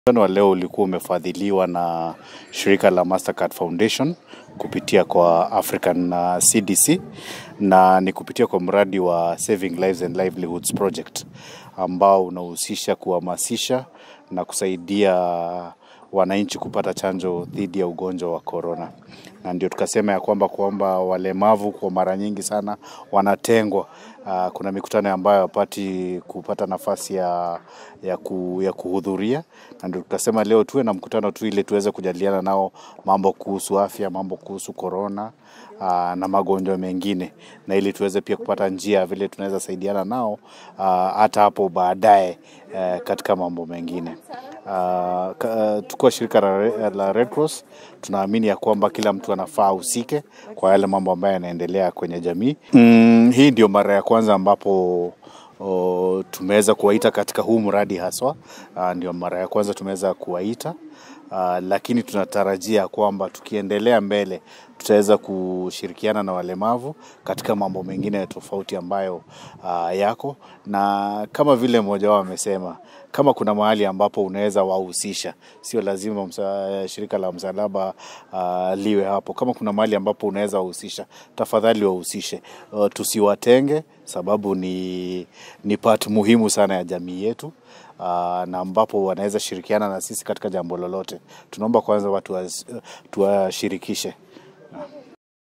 Mkutano wa leo ulikuwa umefadhiliwa na shirika la Mastercard Foundation kupitia kwa African CDC na ni kupitia kwa mradi wa Saving Lives and Livelihoods Project ambao unahusisha kuhamasisha na kusaidia wananchi kupata chanjo dhidi ya ugonjwa wa corona. Na ndio tukasema ya kwamba walemavu kwa mara nyingi sana wanatengwa. Kuna mikutano ambayo hawapati kupata nafasi ya kuhudhuria, na ndio tukasema leo tuwe na mkutano tu ili tuweze kujadiliana nao mambo kuhusu afya, mambo kuhusu corona na magonjwa mengine, na ili tuweze pia kupata njia vile tunaweza saidiana nao hata hapo baadaye katika mambo mengine. Tukiwa shirika la Red Cross, tunaamini ya kwamba kila mtu anafaa ahusike kwa yale mambo ambayo yanaendelea kwenye jamii. Hii ndio mara ya kwanza ambapo tumeweza kuwaita katika huu mradi haswa. Ndio mara ya kwanza tumeweza kuwaita, lakini tunatarajia kwamba tukiendelea mbele tutaweza kushirikiana na walemavu katika mambo mengine tofauti ambayo yako. Na kama vile mmoja wao amesema, kama kuna mahali ambapo unaweza wahusisha, sio lazima shirika la msalaba liwe hapo. Kama kuna mahali ambapo unaweza wahusisha, tafadhali wahusishe. Tusiwatenge, sababu ni part muhimu sana ya jamii yetu, na ambapo wanaweza shirikiana na sisi katika jambo lolote. Tunaomba kwanza watu tuwashirikishe.